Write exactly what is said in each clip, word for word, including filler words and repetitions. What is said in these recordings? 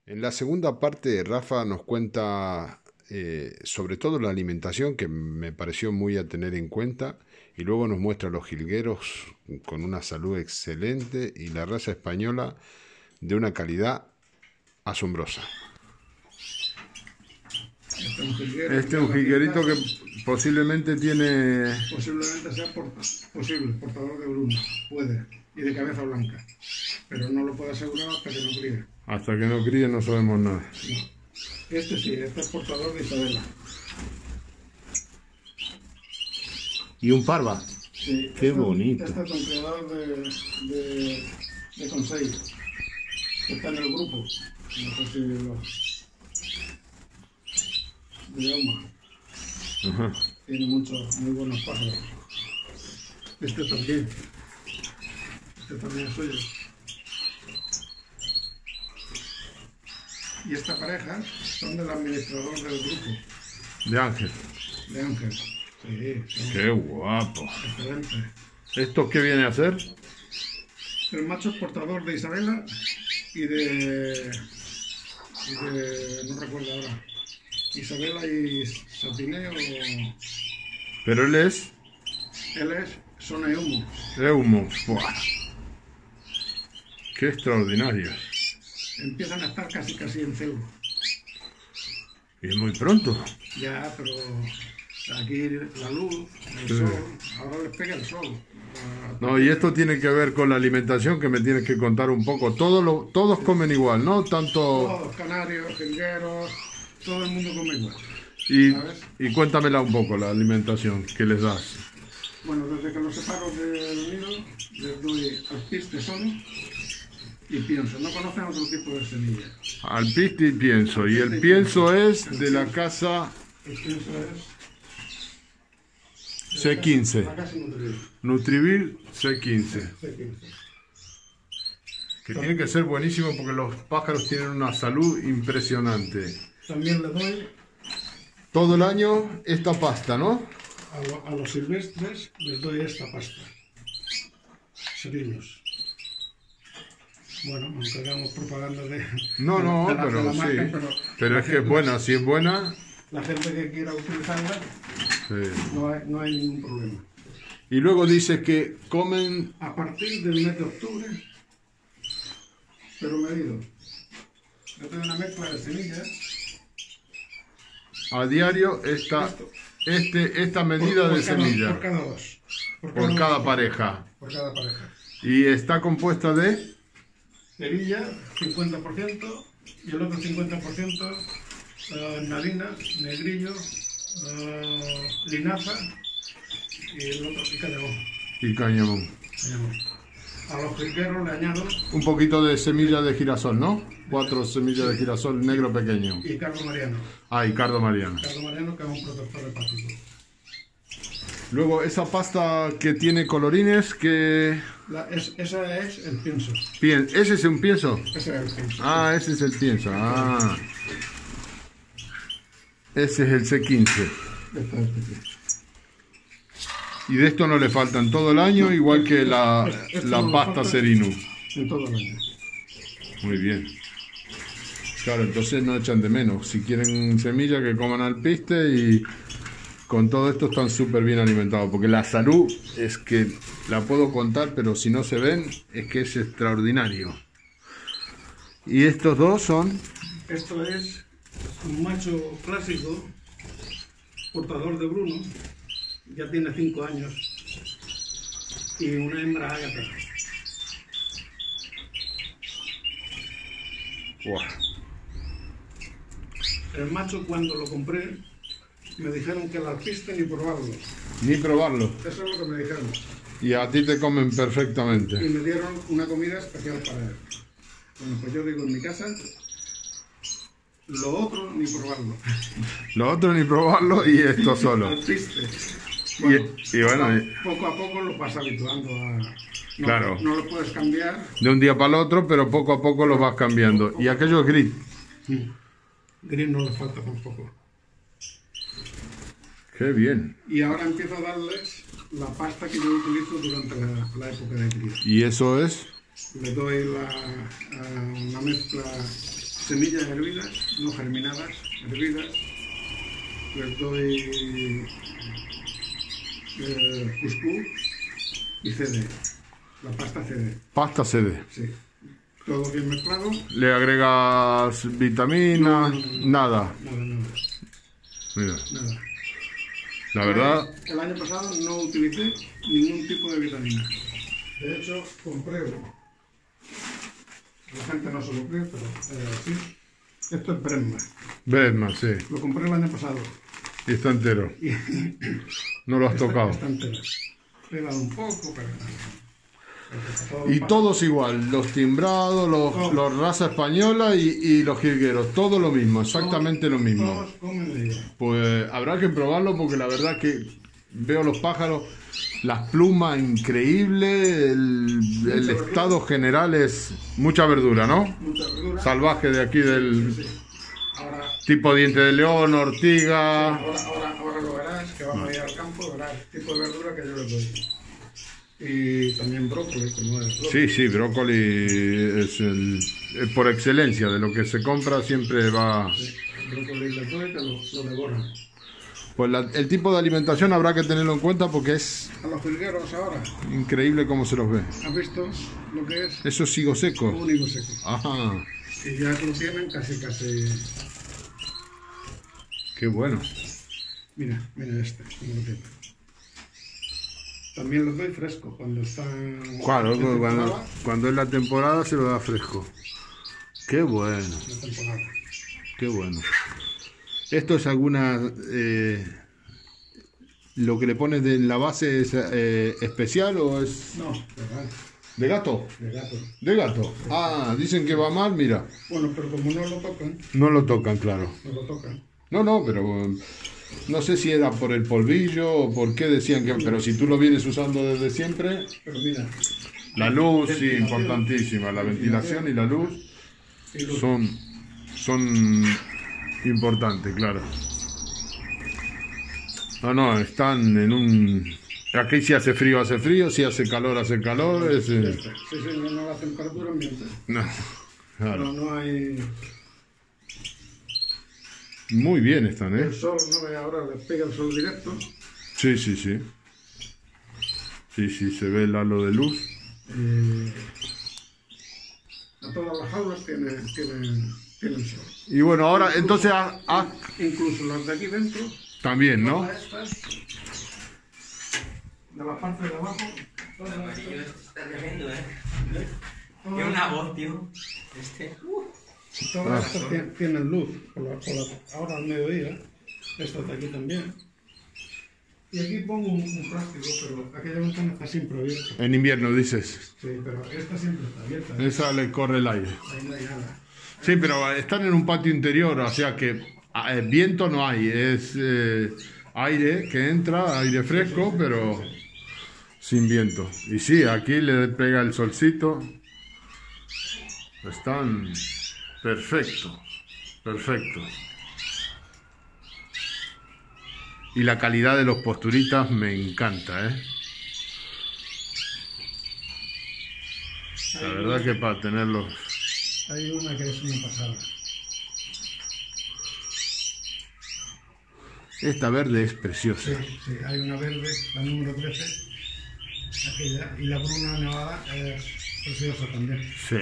En la segunda parte, Rafa nos cuenta eh, sobre todo la alimentación, que me pareció muy a tener en cuenta, y luego nos muestra los jilgueros con una salud excelente y la raza española de una calidad asombrosa. Este es un jilguero, Este es ya un la jilguerito que pinta, posiblemente tiene... posiblemente sea por- posible, portador de Bruno, puede, y de cabeza blanca, pero no lo puedo asegurar hasta que no críe. Hasta que no críe no sabemos nada. No. Este sí, este es portador de Isabela. Y un parva. Sí, Qué este, bonito. Este es un creador de, de, de Conseil, que está en el grupo. No sé si lo... de Oma. Ajá. Tiene muchos, muy buenos pájaros. Este también. Este también es suyo. Y esta pareja son del administrador del grupo, De Ángel. de Ángel. Sí, son Qué guapo. excelentes. ¿Esto qué viene a hacer? El macho es portador de Isabela y de... y de... no recuerdo ahora. Isabela y Sapineo. Pero él es Él es Sonehumo. Eumo. ¡Buah! Qué extraordinario. Empiezan a estar casi casi en cebo. Y es muy pronto. Ya, pero aquí la luz, el Sí. sol, ahora les pega el sol. No, y esto tiene que ver con la alimentación, que me tienes que contar un poco. Todos, lo- todos comen igual, ¿no? Tanto... Todos, canarios, jilgueros, todo el mundo come igual. Y, ¿Sabes? y cuéntamela un poco, la alimentación que les das. Bueno, desde que los separo del nido, les doy alpiste solo y pienso. No conocen otro tipo de semilla. Alpiste y pienso. Y el pienso es de la casa El pienso es... C quince. La casa nutrida. Nutrivir C quince. C quince. Que tiene que ser buenísimo porque los pájaros tienen una salud impresionante. También le doy Todo el año esta pasta, ¿no? a, lo- a los silvestres, les doy esta pasta. Serinos. Bueno, aunque hagamos propaganda de, No, de- no, de la, de pero la marca, sí. pero Pero la es que es gente- buena, si es buena. La gente que quiera utilizarla, Sí. no hay, no hay ningún problema. Y luego dice que comen A partir del mes de octubre, pero medido. Yo tengo una mezcla de semillas. a diario esta, este, esta medida por- por de cada- semilla Por cada dos. por cada dos, pareja. Por cada pareja. Y está compuesta de... Cerilla, cincuenta por ciento, y el otro cincuenta por ciento, eh, nalina, negrillo, eh, linaza, y el otro y cañamón. Y cañamón. Cañamón. A los jilgueros le añado Un poquito de semilla de girasol, ¿no? Cuatro semillas de girasol negro pequeño. y cardo mariano. Ah, y cardo mariano. Cardo mariano que es un protector hepático. Luego esa pasta que tiene colorines, que... La- es- esa es el pienso. Pien- ¿Ese es un pienso? Ese es el pienso. Ah, ese es el pienso. Ah. Ese es el C quince. Este es el pienso. Y de esto no le faltan todo el año, igual que la, Esto la no le pasta falta. Serino. En todo el año. Muy bien. Claro, entonces no echan de menos. Si quieren semilla, que coman alpiste y con todo esto están súper bien alimentados. Porque la salud es que la puedo contar, pero si no se ven, es que es extraordinario. Y estos dos son... Esto es un macho clásico, portador de Bruno, ya tiene cinco años, y una hembra ágata. ¡Buah! El macho, cuando lo compré, me dijeron que el alpiste ni probarlo. Ni probarlo. Eso es lo que me dijeron. Y a ti te comen Y perfectamente. me dieron una comida especial para él. Bueno, pues yo digo en mi casa, lo otro ni probarlo. Lo otro ni probarlo y esto solo. Alpiste. Y, y bueno, y- Poco a poco lo vas habituando a... No, Claro. no lo puedes cambiar. de un día para el otro, pero poco a poco lo vas cambiando. Y aquello es gris. Gris no le falta tampoco. Qué bien. Y ahora empiezo a darles la pasta que yo utilizo durante la, la época de cría. Y eso es Le doy la, a una mezcla semillas hervidas, no germinadas, hervidas. Les doy eh, cuscús y C D, la pasta C D. Pasta C D. Sí. Todo bien mezclado. ¿Le agregas vitamina? No, no, no, no. Nada. Nada, nada. Mira, Nada. la verdad, El año pasado no utilicé ningún tipo de vitamina. De hecho, compré uno. La gente no se lo cree, pero eh, sí. Esto es Brenma. Bredman, sí. Lo compré el año pasado. Y está entero. Y No lo has está, tocado. está entero. Le he dado un poco, pero... Y todos igual, los timbrados, los, Todos. los raza española y, y los jilgueros, todo lo mismo, exactamente lo mismo. Todos comen de ella. Pues habrá que probarlo porque la verdad que veo los pájaros, las plumas increíbles, el, el estado general es mucha verdura, ¿no? Mucha verdura. Salvaje de aquí del Sí. Ahora, tipo diente de león, ortiga. ahora, ahora, ahora lo verás, que vamos a ir al campo, verás el tipo de verdura que yo les doy. Y también brócoli, como es brócoli. Sí, sí, brócoli es el, es por excelencia de lo que se compra, siempre va. Sí, el brócoli les doy que lo, lo devoran. Pues la- el tipo de alimentación habrá que tenerlo en cuenta porque es A los jilgueros ahora, increíble cómo se los ve. ¿has visto lo que es? Eso es higo seco. Un higo seco. Ajá, Y ya lo tienen casi, casi... qué bueno. Mira, mira este, cómo lo tienen. También los doy fresco cuando están... Claro, en cuando, temporada, cuando es la temporada se lo da fresco. Qué bueno, la temporada. qué bueno. ¿Esto es alguna... eh, lo que le pones de- en la base es eh, especial o es No, ¿verdad? de gato? De gato. De gato. Ah, dicen que va mal, mira. Bueno, pero como no lo tocan, No lo tocan, claro. no lo tocan. No, no, pero um, no sé si era por el polvillo o por qué decían que... Pero si tú lo vienes usando desde siempre, Pero mira, la luz, sí, importantísima. La ventilación y la luz y los- son, son importantes, claro. No, no, están en un... Aquí si hace frío, hace frío, si hace calor, hace calor. Es, eh, este, sí, sí, no, no la temperatura ambiente. no, claro. No, no hay... Muy bien están, ¿eh? El sol, no ve ahora, les pega el sol directo. Sí, sí, sí. Sí, sí, se ve el halo de luz. Eh, a todas las jaulas tienen, tienen, tienen sol. Y bueno, ahora entonces haz- haz Incluso las de aquí dentro, también, ¿no? todas estas, de la parte de abajo, todas El amarillo estas, este está tremendo, ¿eh? todas- Tiene una voz, tío. Este. Uh. todas Ah. estas tien- tienen luz. Por la- por la- ahora al mediodía, estas de aquí también. Y aquí pongo un, un plástico, pero aquella ventana está siempre abierta. En invierno dices. Sí, pero esta siempre está abierta. ¿eh? Esa le corre el aire. Ahí no hay nada. Sí, pero están en un patio interior, o sea que eh, viento no hay, es eh, aire que entra, aire fresco, pero sin viento. Y sí, aquí le pega el solcito. Están perfecto, perfecto. Y la calidad de los posturitas me encanta, ¿eh? La verdad que para tenerlos... Hay una que es una pasada. Esta verde es Sí, preciosa. sí, hay una verde, la número trece, aquella, y la bruna nevada es preciosa también. Sí.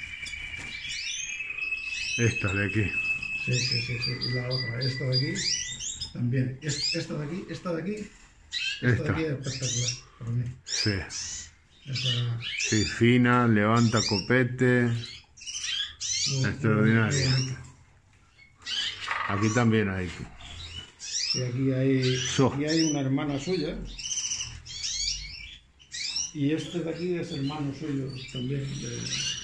Esta de aquí. Sí, sí, sí, sí. Y la otra, esta de aquí, también. Es- Esta de aquí, esta de aquí, esta, Esta. de aquí es espectacular para mí. Sí. Esta, Sí, fina, levanta copete. muy- Extraordinaria. muy bonita. Aquí también hay. Y aquí hay, So. y hay una hermana suya. Y este de aquí es hermano suyo también, de,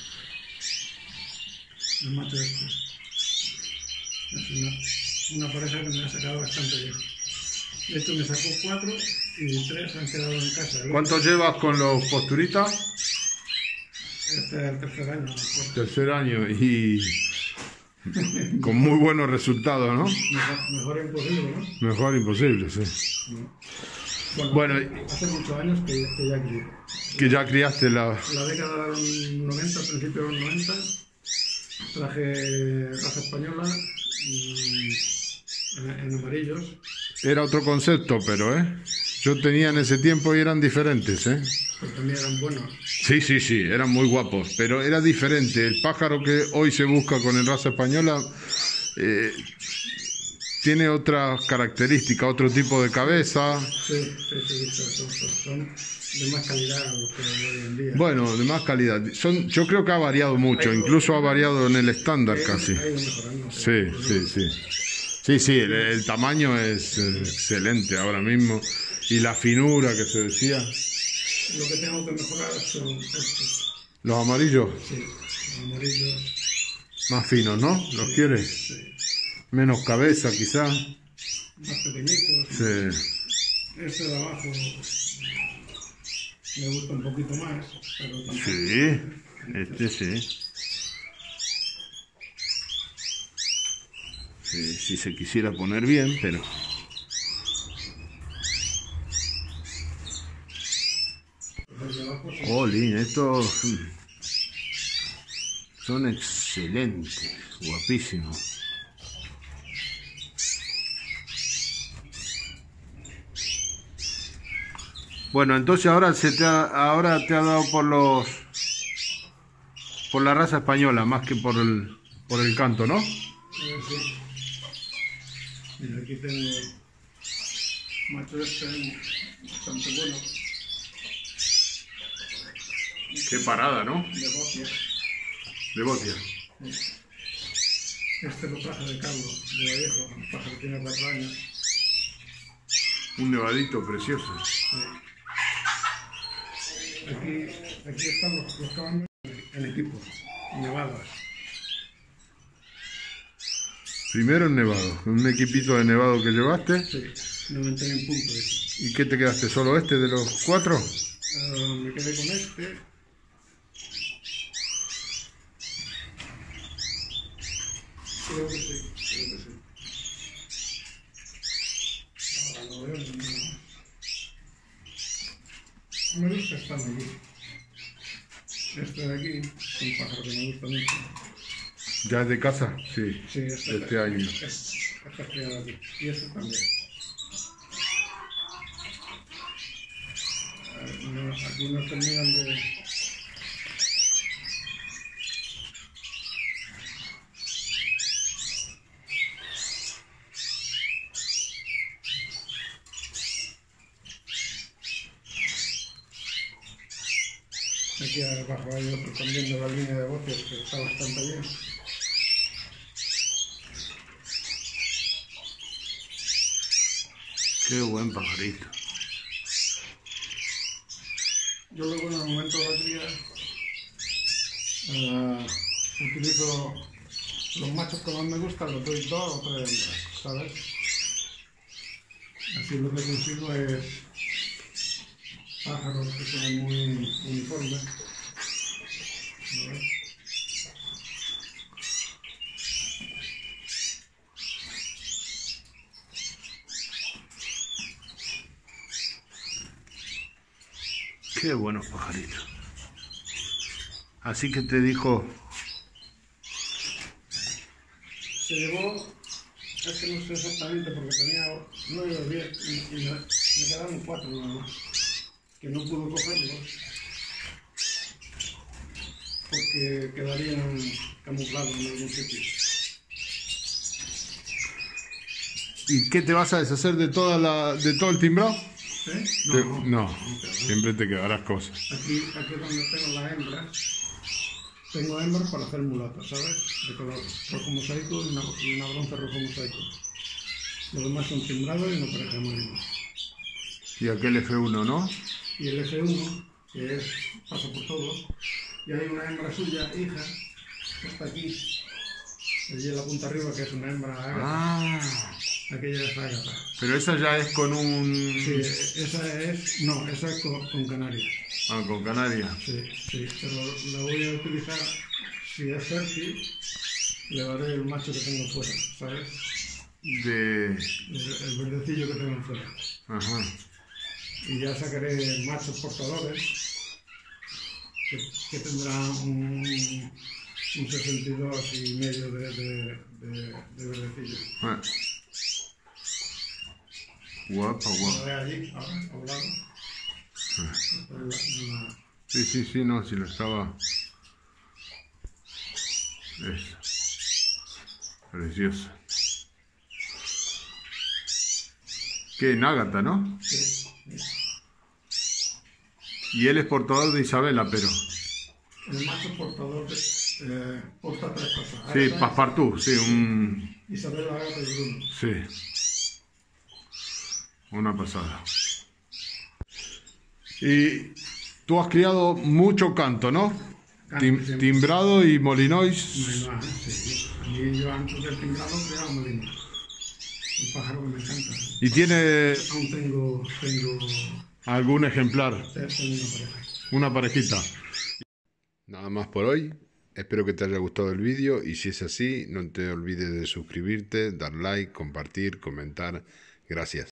el macho este. Es una, una pareja que me ha sacado bastante bien. De hecho me sacó cuatro y tres han quedado en casa. El ¿Cuánto llevas con los posturitas? Este es el tercer año. el cuarto. Tercer año y con muy buenos resultados, ¿no? Mejor, mejor imposible, ¿no? Mejor imposible, sí. Bueno, Bueno, hace muchos años que, que ya crié. que ya criaste la... En la década de los noventa, principios de los noventa, Traje raza española y en, en amarillos. Era otro concepto, pero, ¿eh? Yo tenía en ese tiempo y eran diferentes, ¿eh? Pero también eran buenos. Sí, sí, sí, eran muy guapos, pero era diferente. El pájaro que hoy se busca con el raza española eh, tiene otras características, otro tipo de cabeza. Sí, sí, sí, son, son, son de más calidad los que hay hoy en día. Bueno, de más calidad. Son, yo creo que ha variado mucho, incluso ha variado en el estándar casi. Ha ido mejorando. Sí, sí, sí. Sí, sí, el, el tamaño es eh, excelente ahora mismo. Y la finura que se decía. Lo que tengo que mejorar son estos. Los amarillos, Sí, los amarillos. más finos, ¿no? ¿Los Sí, quieres? sí. Menos cabeza, quizás. Más pequeñitos. Sí. Este de abajo me gusta un poquito más, pero tampoco. Sí, este sí. Sí, si se quisiera poner bien, pero... Los de abajo sí. Jolín, estos mm, son excelentes, guapísimos. Bueno, entonces ahora se te ha, ahora te ha dado por los por la raza española más que por el por el canto, ¿no? Eh, sí. Mira, aquí tengo macho este bastante bueno, Qué parada, ¿no? de bocia. De botia. Este lo traje de Cabo, de Vallejo, el pájaro tiene cuatro años. Un nevadito precioso. Aquí, aquí están los, los caballos en equipo, nevadas. Primero el nevado, un equipito de nevado que llevaste. Sí, noventa y uno puntos. ¿Y qué te quedaste? ¿Solo este de los cuatro? Uh, me quedé con este. Creo que sí, creo que sí. Ahora no veo ninguno. Me gusta estar aquí. Este de aquí es un pájaro que me gusta mucho. ¿Ya es de casa? Sí. Sí, este, Este año. Es, es, es criado aquí. Y este también. Eh, no, aquí no terminan de... Aquí abajo hay otro también de la línea de botes que está bastante bien. Qué buen pajarito. Yo luego en el momento de la cría uh, utilizo los machos que más me gustan, los doy dos o tres hembras, ¿sabes? Así lo que consigo es pájaros que sean muy uniformes. ¿No ves? Qué buenos pajaritos. Así que te dijo... Se llevó, es que no sé exactamente porque tenía nueve o diez y, y me, me quedaron cuatro nada más, que no pude cogerlos porque quedarían camuflados en algún sitio. ¿Y qué te vas a deshacer de toda la, de todo el timbrado? ¿Eh? Te- No, no, siempre te quedarás cosas. Aquí, aquí donde tengo las hembras, tengo hembras para hacer mulatas, ¿sabes? De color rojo mosaico y una, y una bronce rojo mosaico. Los demás son timbrados y no parecen marinos. Y aquel F uno, ¿no? Y el F uno, que es, pasa por todos, y hay una hembra suya, hija, que está aquí, allí en la punta arriba, que es una hembra ágata. Ah, Aquella es ágata. pero esa ya es con un... Sí, esa es, no, esa es con, con canarias. Ah, con canaria. Sí, sí, pero la voy a utilizar, si es fértil, le daré el macho que tengo fuera, ¿sabes? De... El, el verdecillo que tengo fuera. Ajá. Y ya sacaré machos portadores que, que tendrán un, un sesenta y dos y medio de, de, de, de verdecillo. Ah. Guapa, Lo guapa. ve allí, ahora, a un lado. Ah. Está en la- en la- Sí, sí, sí, no, si lo estaba... Es precioso. ¿Qué? En Ágata, ¿no? sí, Y él es portador de Isabela, pero... el macho portador de, eh, porta tres cosas. Sí, Ágata, Passepartout, sí, un... Isabel, Ágata y Bruno. Sí. Una pasada. Y tú has criado mucho canto, ¿no? Canto, Tim- sí. timbrado y molinois. Molino, sí. A mí yo antes del timbrado creaba molino. Un pájaro que me encanta. Y tiene Aún tengo, tengo, algún ejemplar, tengo una pareja. una parejita. Nada más por hoy. Espero que te haya gustado el vídeo y si es así, no te olvides de suscribirte, dar like, compartir, comentar. Gracias.